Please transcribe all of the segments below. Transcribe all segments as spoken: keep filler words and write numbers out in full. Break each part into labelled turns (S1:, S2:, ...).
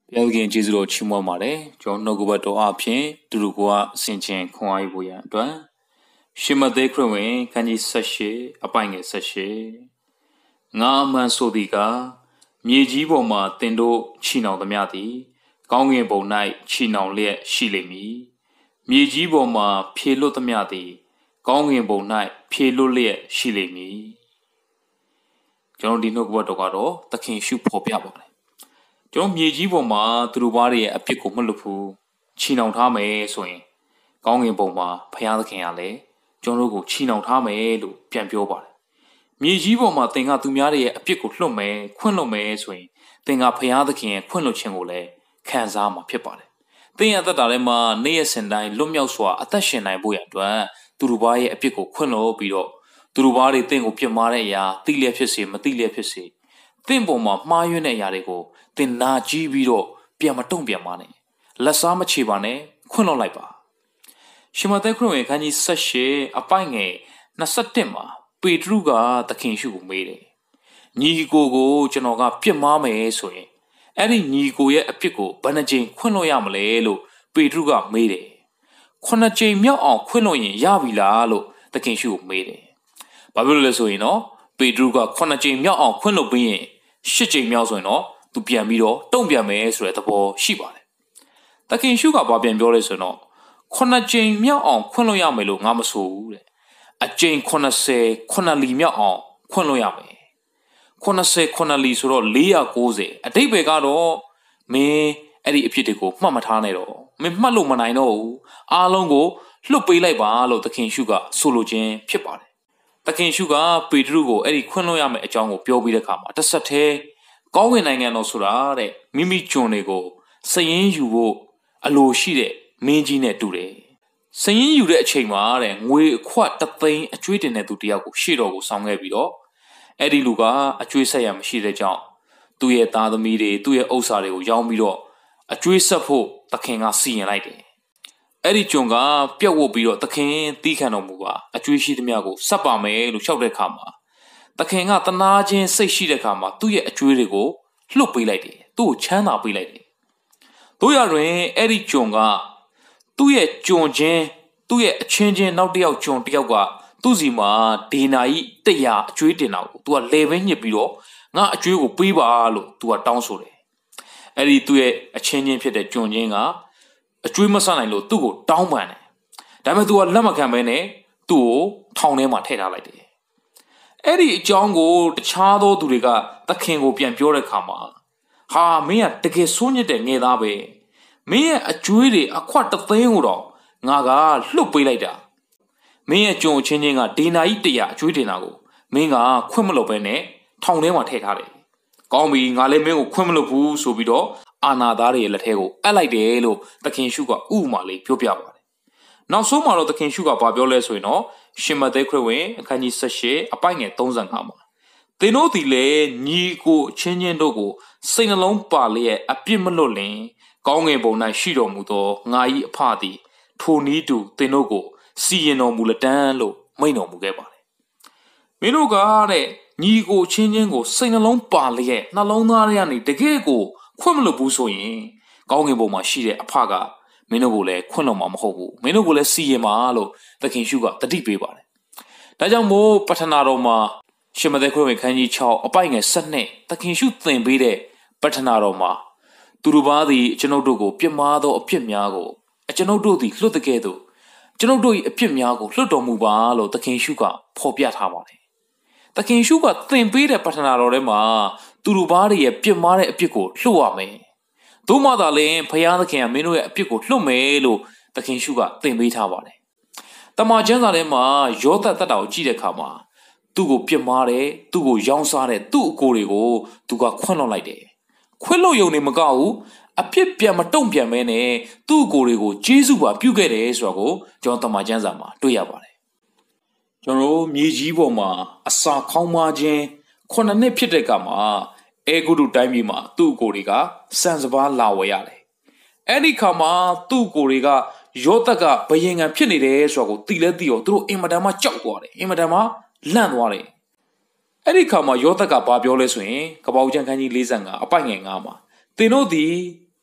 S1: ပြောခင်ကျေးဇူးတော်ချီးမွမ်းပါတယ်ကျွန်တော်နှုတ်ကပတ်တော်အဖြစ်တူတူကအစဉ်ချင်းခွန်အားယူဖို့ရန်အတွက်ရှမသက်ခရစ်ဝင်ခန်းကြီး၁၈အပိုင်ငယ်၁၈ငါအမှန်ဆိုသည်ကမြေကြီးပေါ်မှာတင်တို့ချီနှောင်သမျှသည်ကောင်းကင်ဘုံ၌ချီနှောင်လျက်ရှိလိမ့်မည်မြေကြီးပေါ်မှာဖြေလွတ်သမျှသည်ကောင်းကင်ဘုံ၌ဖြေလွတ်လျက်ရှိလိမ့်မည်ကျွန်တော်ဒီနှုတ်ကပတ်တော်ကတော့သခင်ရှုဖော်ပြပါတယ်ကျွန်တော်မြေကြီးပေါ်မှာသူတို့ဘာတွေရဲ့အဖြစ်ကိုမလွတ်ဘူးချီနှောင်ထားမယ်ဆိုရင်ကောင်းကင်ဘုံမှာဘုရားသခင်ကလည်းကျွန်တော်တို့ကိုချီနှောင်ထားမယ်လို့ပြန်ပြောပါတယ်မြေကြီးပေါ်မှာသင်ကသူများတွေရဲ့အဖြစ်ကိုလွတ်မယ်ခွင့်လွတ်မယ်ဆိုရင်သင်ကဘုရားသခင်ရဲ့ခွင့်လွတ်ခြင်းကိုလည်းခံစားမှာဖြစ်ပါတယ်သင်ရဲ့အသက်တာထဲမှာနေ့ရက်စဉ်တိုင်းလွတ်မြောက်စွာအသက်ရှင်နိုင်ဖို့ရအတွက်သူတို့ဘာရဲ့အဖြစ်ကိုခွင့်လွတ်ပြီးတော့သူတို့ဘာတွေသင်ကိုပြစ်မှားတဲ့အရာတိလျက်ဖြစ်စေမတိလျက်ဖြစ်စေသင်ပေါ်မှာမှားယွင်းတဲ့အရာတွေကိုသင်နာကြည့်ပြီးတော့ပြန်မတုံ့ပြန်ပါနဲ့လက်စားမချေပါနဲ့ခွင့်လွှတ်လိုက်ပါရှမသက်ခရစ်ဝင်ခန်းကြီး၁၈အပိုင်ငယ်၂၁မှာပေတရုကသခင်ရှုကိုမေးတယ်ညီကိုကိုကျွန်တော်ကပြစ်မှားမယ်ဆိုရင်အဲ့ဒီညီကိုရဲ့အဖြစ်ကိုဘယ်နှကြိမ်ခွင့်လွှတ်ရမလဲလို့ပေတရုကမေးတယ်ခုနှစ်ကြိမ်မြောက်အောင်ခွင့်လွှတ်ရင်ရပြီလားလို့သခင်ရှုကိုမေးတယ်ဘာဖြစ်လို့လဲဆိုရင်နော်ပေတရုကခုနှစ်ကြိမ်မြောက်အောင်ခွင့်လွှတ်ပြီးရင်ရှစ်ကြိမ်မြောက်ဆိုရင်တော့သူပြန်ပြီးတော့တုံ့ပြန်မယ်ဆိုတဲ့သဘောရှိပါတယ်။သခင်ရှုကဘာပြန်ပြောလဲဆိုတော့ခုနှစ်ကြိမ်မြောက်အောင်ခွင့်လွှတ်ရမယ်လို့ငါမဆိုဘူးတဲ့အကြိမ်ခုနှစ်ဆယ်ခုနှစ်လီမြောက်အောင်ခွင့်လွှတ်ရမယ်။ခုနှစ်ဆယ်ခုနှစ်လီဆိုတော့လေးရာကိုးဆယ်အတိတ်ပဲကတော့မင်းအဲ့ဒီအဖြစ်တွေကိုမှတ်မထားနဲ့တော့မင်းမှတ်လို့မနိုင်တော့ဘူးအားလုံးကိုလွတ်ပေးလိုက်ပါလို့သခင်ရှုကဆိုလိုခြင်းဖြစ်ပါတယ်။သခင်ရှုကပေတရုကိုအဲ့ဒီခွင့်လွှတ်ရမယ်အကြောင်းကိုပြောပြီးတဲ့အခါမှာတစ်ဆက်တည်းကောင်းကင်နိုင်ငံတော်ဆိုတာတဲ့မိမိကျွန်တွေကိုစရင်ယူဖို့အလိုရှိတဲ့မင်းကြီးနဲ့တူတယ်စရင်ယူတဲ့အချိန်မှာတဲ့ငွေအခွတ်တသိန်းအကျွေးတင်တဲ့သူတယောက်ကိုရှေ့တော်ကိုဆောင်ခဲ့ပြီးတော့အဲ့ဒီလူကအကျွေးဆက်ရမရှိတဲ့ကြောင့်သူ့ရဲ့သားသမီးတွေသူ့ရဲ့ဥစ္စာတွေကိုရောင်းပြီးတော့အကျွေးဆက်ဖို့သခင်ကစီရင်လိုက်တယ်အဲ့ဒီကျွန်ကပြက်ဝတ်ပြီးတော့သခင်တီးခံတော်မူပါအကျွေးရှိသမျှကိုဆက်ပါမယ်လို့လျှောက်တဲ့အခါမှာသခင်ကတနာခြင်းစိတ်ရှိတဲ့အခါမှာသူ့ရဲ့အကျွေးတွေကိုလှုပ်ပေးလိုက်တယ်သူ့ကိုချမ်းသာပေးလိုက်တယ်တို့ရတွင်အဲ့ဒီကျွန်ကသူ့ရဲ့ကျွန်ချင်းသူ့ရဲ့အချင်းချင်းနောက်တစ်ယောက်ကျွန်တစ်ယောက်ကသူ့စီမှာဒေနာကြီးတရာအကျွေးတင်တာကိုသူကလေဘဲညစ်ပြီးတော့ငါအကျွေးကိုပေးပါလို့သူကတောင်းဆိုတယ်အဲ့ဒီသူ့ရဲ့အချင်းချင်းဖြစ်တဲ့ကျွန်ချင်းကအကျွေးမဆနိုင်လို့သူ့ကိုတောင်းပန်တယ်ဒါပေမဲ့သူကလက်မခံဘဲနဲ့သူ့ကိုထောင်ထဲမှာထည့်ထားလိုက်တယ်အဲ့ဒီအကြောင်းကိုတခြားသောသူတွေကသခင်ကိုပြန်ပြောတဲ့အခါမှာဟာမင်းကတကယ်ဆိုးညစ်တဲ့ငယ်သားပဲမင်းရဲ့အကျွေးတွေအခွတ်တသိန်းကိုတော့ငါကလှုပ်ပေးလိုက်တာမင်းရဲ့ကျွန်အချင်းချင်းကဒေနာကြီးတရာအကျွေးတင်တာကိုမင်းကခွင့်မလုပ်ဘဲနဲ့ထောင်ထဲမှာထည့်ထားတယ်ကောင်းပြီငါလည်းမင်းကိုခွင့်မလုပ်ဘူးဆိုပြီးတော့အာနာသားတွေရဲ့လက်ထဲကိုအပ်လိုက်တယ်လို့သခင်ရှုကဥပမာလေးပြောပြပါတယ်နောက်ဆုံးမှာတော့သခင်ရှုကဘာပြောလဲဆိုရင်တော့ရှင်မသက်ခရစ်ဝင်အခန်းကြီး၁၈အပိုင်ငယ်၃၅မှာသင်တို့သည်လည်းညီကိုချင်းချင်းတို့ကိုစိတ်နှလုံးပါလျက်အပြစ်မလွတ်လင်ကောင်းငင်ဘုံ၌ရှိတော်မူသောငါ၏အဖသည်ထိုနည်းတူသင်တို့ကိုစီရင်တော်မူလတန်းလို့မိန့်တော်မူခဲ့ပါတယ်မင်းတို့ကတဲ့ညီကိုချင်းချင်းကိုစိတ်နှလုံးပါလျက်နှလုံးသားထဲကနေတကယ်ကိုခွင့်မလွတ်ဘူးဆိုရင်ကောင်းငင်ဘုံမှာရှိတဲ့အဖကမင်းတို့ကိုလည်းခွင့်လွှတ်မှာမဟုတ်ဘူးမင်းတို့ကိုလည်းစီရင်မှာလို့သခင်ရှုကတတိပေးပါတယ်ဒါကြောင့်မို့ပထနာတော်မှာရှင်မသက်ခရစ်ဝင်ခန်းကြီး၆အပိုင်ငယ်၁၂သခင်ရှုသင်ပေးတဲ့ပထနာတော်မှာသူတို့ဘာသည်ကျွန်ုပ်တို့ကိုပြစ်မှားသောအဖြစ်များကိုကျွန်ုပ်တို့သည်လွတ်တကယ်သို့ကျွန်ုပ်တို့၏အဖြစ်များကိုလွတ်တော်မူပါလို့သခင်ရှုကဖော်ပြထားပါတယ်သခင်ရှုကသင်ပေးတဲ့ပထနာတော်ထဲမှာသူတို့ဘာတွေရဲ့ပြစ်မှားတဲ့အဖြစ်ကိုလွတ်ရမယ်တို့မှသာလျှင်ဘုရားသခင်ကမင်းတို့ရဲ့အဖြစ်ကိုလွတ်မယ်လို့သခင်ရှုကသင်ပေးထားပါတယ်တမန်ကျမ်းစာထဲမှာယောသတ်တက်တာကိုကြည့်တဲ့အခါမှာသူ့ကိုပြစ်မှားတယ်သူ့ကိုရောင်းစားတယ်သူ့အကိုတွေကိုသူကခွင့်လွှတ်လိုက်တယ်ခွင့်လွှတ်ရုံနဲ့မကဘူးအပြစ်ပြန်မတုံ့ပြန်မဲနဲ့သူ့အကိုတွေကိုကျေးဇူးပါပြုခဲ့တယ်ဆိုတာကိုကျွန်တော်တမန်ကျမ်းစာမှာတွေ့ရပါတယ်ကျွန်တော်မြေကြီးပေါ်မှာအစာခေါင်းမခြင်းခုနှစ်နှစ်ဖြစ်တဲ့ကမှာအဲဂုတုတိုင်းပြည်မှာသူ့အကိုတွေကစံစပါးလာဝယ်ရတယ်အဲ့ဒီခါမှာသူ့အကိုတွေကယောသက်ကဘယင်ငံဖြစ်နေတယ်ဆိုတာကိုသိလဲသိရောသူတို့အင်မတန်မှကြောက်သွားတယ်အင်မတန်မှလန့်သွားတယ်အဲ့ဒီခါမှာယောသက်ကဘာပြောလဲဆိုရင်ကပောက်ကျန်ခန်းကြီး၄၅အပိုင်ငယ်၅မှာသင်တို့သည်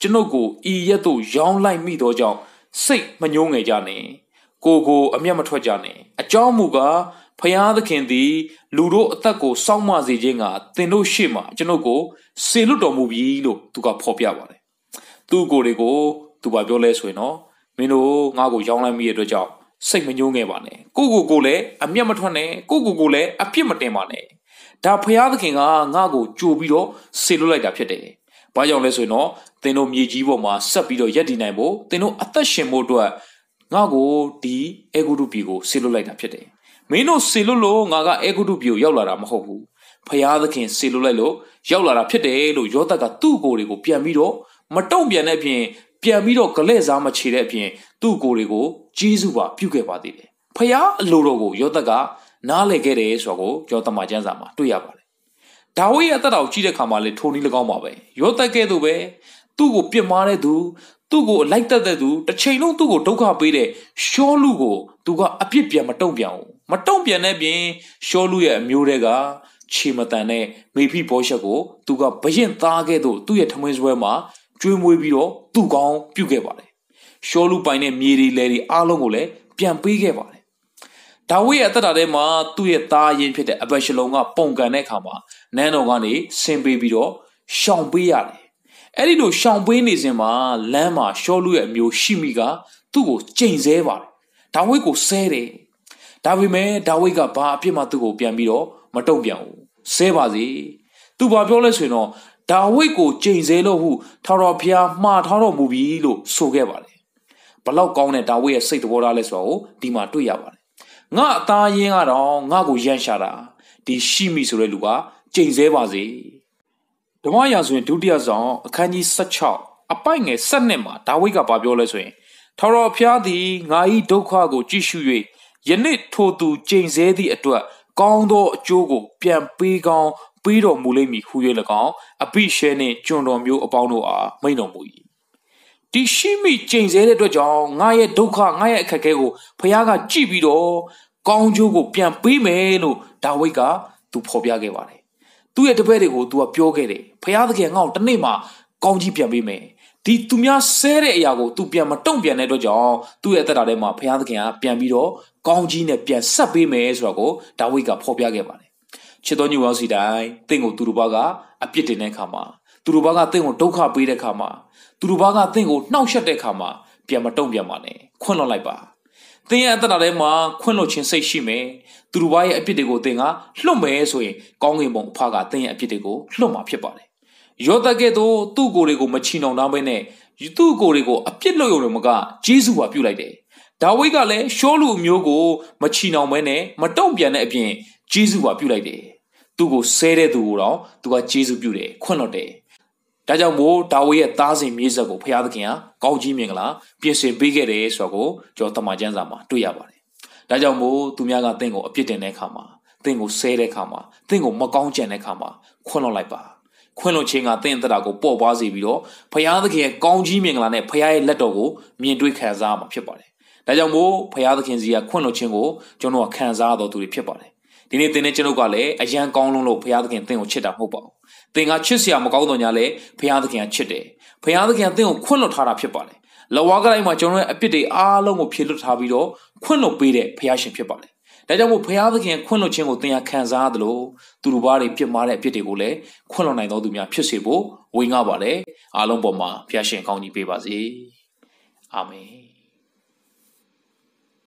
S1: ကျွန်ုပ်ကိုဤရက်သို့ရောင်းလိုက်မိသောကြောင့်စိတ်မညှိုးငယ်ကြနှင့်ကိုကိုအမျက်မထွက်ကြနှင့်အကြောင်းမူကားဖျားသခင်သည်လူတို့အသက်ကိုစောင့်မစေခြင်းကသင်တို့ရှေ့မှာကျွန်ုပ်ကိုစေလွတ်တော်မူပြီလို့သူကဖော်ပြပါတယ်သူ့ကိုယ်တွေကိုသူကပြောလဲဆိုရင်နော်မင်းတို့ငါ့ကိုရောင်းလိုက်မိတဲ့အတွက်ကြောင့်စိတ်မညှိုးငယ်ပါနဲ့ကိုကိုကိုလည်းအမျက်မထွက်နဲ့ကိုကိုကိုလည်းအပြစ်မတင်ပါနဲ့ဒါဖျားသခင်ကငါ့ကိုကြိုပြီးတော့စေလွတ်လိုက်တာဖြစ်တယ်။ဘာကြောင့်လဲဆိုရင်တော့သင်တို့မြေကြီးပေါ်မှာဆက်ပြီးတော့ယက်တည်နိုင်ဖို့သင်တို့အသက်ရှင်ဖို့အတွက်ငါ့ကိုဒီအေဂုတုပြည်ကိုစေလွတ်လိုက်တာဖြစ်တယ်။မင်းတို့စေလွတ်လို့ငါကအေဂုတုပြည်ကိုရောက်လာတာမဟုတ်ဘူး။ဖျားသခင်စေလွတ်လိုက်လို့ရောက်လာတာဖြစ်တယ်လို့ယောသက်ကသူ့ကိုယ်တွေကိုပြန်ပြီးတော့မတုံ့ပြန်တဲ့အပြင်ပြန်ပြီးတော့ကလဲ့စားမချေတဲ့အပြင်သူ့ကိုယ်တွေကိုဂျေဇုပါပြုခဲ့ပါသေးတယ်။ဖျားအလိုတော်ကိုယောသက်ကနားလည်ခဲ့တယ်ဆိုတော့ယောသမာကျမ်းစာမှာတွေ့ရပါတယ်။ဒါဝိဒ်ရဲ့အသက်တာကိုကြည့်တဲ့အခါမှာလေထိုနည်း၎င်းပါပဲ။ယောသက်ကဲ့သို့ပဲသူ့ကိုပြစ်မှားတဲ့သူသူ့ကိုအလိုက်တက်တဲ့သူတစ်ချိန်လုံးသူ့ကိုဒုက္ခပေးတဲ့ရှောလူကိုသူကအပြစ်ပြန်မတုံ့ပြန်ဘူး။မတုံ့ပြန်တဲ့ပြင်ရှောလူရဲ့အမျိုးတွေကခြေမတန်တဲ့မေဖိဘောရှက်ကိုသူကဘရင်သားကဲ့သို့သူ့ရဲ့ထမင်းစွဲမှာကျွေးမွေးပြီးတော့သူ့ကောင်းပြုခဲ့ပါတယ်။ရှောလူပိုင်တဲ့မြေတွေလယ်တွေအားလုံးကိုလည်းပြန်ပေးခဲ့ပါတယ်။ဒါဝိဒ်ရဲ့အသက်တာထဲမှာသူ့ရဲ့သားရင်းဖြစ်တဲ့အဘရှလုံကပုံကန်တဲ့အခါမှာနန်းတော်ကနေဆင်းပေးပြီးတော့ရှောင်ပေးရတယ်။အဲ့ဒီလိုရှောင်ပေးနေစဉ်မှာလမ်းမှာရှောလူရဲ့အမျိုးရှိမိကသူ့ကိုကြိမ်ဆဲပါတယ်။ဒါဝိဒ်ကိုဆဲတယ်။ဒါပေမဲ့ဒါဝိဒ်ကဘာအပြစ်မှသူ့ကိုပြန်ပြီးတော့မတုံ့ပြန်ဘူး။ဆဲပါစေ။သူဘာပြောလဲဆိုရင်တော့ဒါဝိဒ်ကိုကြိမ်ဆဲလို့ဟုထာဝရဘုရားမှားထားတော်မူပြီလို့ဆိုခဲ့ပါတယ်။ဘလောက်ကောင်းတဲ့ဒါဝိဒ်ရဲ့စိတ်သဘောထားလဲဆိုတော့ဒီမှာတွေ့ရပါတယ်။ငါအသားရင်းကတော့ငါ့ကိုရန်ရှာတာဒီရှိမိဆိုတဲ့လူကကြိမ်ဆဲပါစေဓမ္မရာဇဝင်ဒုတိယဆောင်အခန်းကြီး၁၆အပိုက်ငယ်၁၂မှာဒါဝိဒ်ကပြောလဲဆိုရင်ထာဝရဘုရားသည်ငါ၏ဒုက္ခကိုကြည့်ရှု၍ယနေ့ထိုသူကြိမ်ဆဲသည့်အတွက်ကောင်းသောအကျိုးကိုပြန်ပေးကောင်းပေးတော်မူလိမ့်မည်ဟု၍၎င်းအဘိရှဲနှင့်ကျွန်တော်မျိုးအပေါင်းတို့အားမိန့်တော်မူ၏ဒီရှိမိကြိမ်ဆဲတဲ့အတွက်ကြောင့်ငါရဲ့ဒုက္ခငါရဲ့အခက်အခဲကိုဘုရားကကြည့်ပြီးတော့ကောင်းကျိုးကိုပြန်ပေးမယ်လို့ဒါဝိဒ်ကသူဖော်ပြခဲ့ပါတယ်သူ့ရဲ့တပည့်တွေကိုသူကပြောခဲ့တယ်ဘုရားသခင်ငါ့ကိုတစ်နေ့မှာကောင်းကြီးပြန်ပေးမယ်ဒီသူများဆဲတဲ့အရာကိုသူပြန်မတုံ့ပြန်တဲ့အတွက်ကြောင့်သူ့ရဲ့အသက်တာထဲမှာဘုရားသခင်ကပြန်ပြီးတော့ကောင်းကြီးနဲ့ပြန်ဆက်ပေးမယ်ဆိုတော့ကိုဒါဝိဒ်ကဖော်ပြခဲ့ပါတယ်ချစ်တော်ညီဝါစီတိုင်းတင့်ကိုသူတို့ဘာကအပြစ်တင်တဲ့အခါမှာသူတို့ဘာကတင့်ကိုဒုက္ခပေးတဲ့အခါမှာသူတို့ဘာကတင့်ကိုနှောက်ယှက်တဲ့အခါမှာပြန်မတုံ့ပြန်ပါနဲ့ခွင့်လွှတ်လိုက်ပါသင်ရဲ့အသက်တာထဲမှာခွင့်လွှတ်ခြင်းစိတ်ရှိမယ်သူတို့ဘာရဲ့အပြစ်တွေကိုသင်ကလွတ်မယ်ဆိုရင်ကောင်းကင်ဘုံအဖကသင်ရဲ့အပြစ်တွေကိုလွတ်မှာဖြစ်ပါတယ်ယောသက်ကဲ့သို့သူ့ကိုယ်တွေကိုမချီနှောင်နှောင်းဘဲနဲ့သူ့ကိုယ်တွေကိုအပြစ်လုပ်ရုံနဲ့မကဂျေဇုပါပြုလိုက်တယ်ဒါဝိဒ်ကလည်းရှောလူမျိုးကိုမချီနှောင်ဘဲနဲ့မတုံ့ပြန်တဲ့အပြင်ဂျေဇုပါပြုလိုက်တယ်သူ့ကိုဆဲတဲ့သူကိုတော့သူကဂျေဇုပြုတယ်ခွင့်လွှတ်တယ်ဒါကြောင့်မို့ဒါဝိဒ်ရဲ့သားစဉ်မြေးဆက်ကိုဘုရားသခင်ကကောင်းကြီးမင်္ဂလာပြင်ဆင်ပေးခဲ့တယ်ဆိုတော့ကျွန်တော်တမန်ကျမ်းစာမှာတွေ့ရပါတယ်ဒါကြောင့်မို့သူများကတင့်ကိုအပြစ်တင်တဲ့အခါမှာတင့်ကိုဆဲတဲ့အခါမှာတင့်ကိုမကောင်းကြံတဲ့အခါမှာခွင့်လွှတ်လိုက်ပါခွင့်လွှတ်ခြင်းကတင့်အသက်တာကိုပေါ်ပွားစေပြီးတော့ဘုရားသခင်ရဲ့ကောင်းကြီးမင်္ဂလာနဲ့ဘုရားရဲ့လက်တော်ကိုမြင်တွေ့ခံစားရမှာဖြစ်ပါတယ်ဒါကြောင့်မို့ဘုရားသခင်စီကခွင့်လွှတ်ခြင်းကိုကျွန်တော်ကခံစားရတော်သူတွေဖြစ်ပါတယ်ဒီနေ့သင်နဲ့ကျွန်ုပ်ကလည်းအရန်ကောင်းလုံးလို့ဘုရားသခင်သင်ကိုချစ်တာမဟုတ်ပါဘူးသင်ကချစ်စရာမကောင်းတော့ညာလဲဘုရားသခင်ကချစ်တယ်ဘုရားသခင်ကသင်ကိုခွင့်လွှတ်ထားတာဖြစ်ပါတယ်လဝါကတိုင်းမှာကျွန်တော်ရဲ့အပြစ်တွေအားလုံးကိုဖြေလွှတ်ထားပြီးတော့ခွင့်လွှတ်ပေးတဲ့ဘုရားရှင်ဖြစ်ပါတယ်ဒါကြောင့်မို့ဘုရားသခင်ခွင့်လွှတ်ခြင်းကိုသင်ရခံစားရတယ်လို့သူတို့ဘာတွေပြစ်မှားတဲ့အပြစ်တွေကိုလည်းခွင့်လွှတ်နိုင်တော်သူများဖြစ်စေဖို့ဝေငှပါလေအားလုံးပေါ်မှာဘုရားရှင်ကောင်းကြီးပေးပါစေအာမင်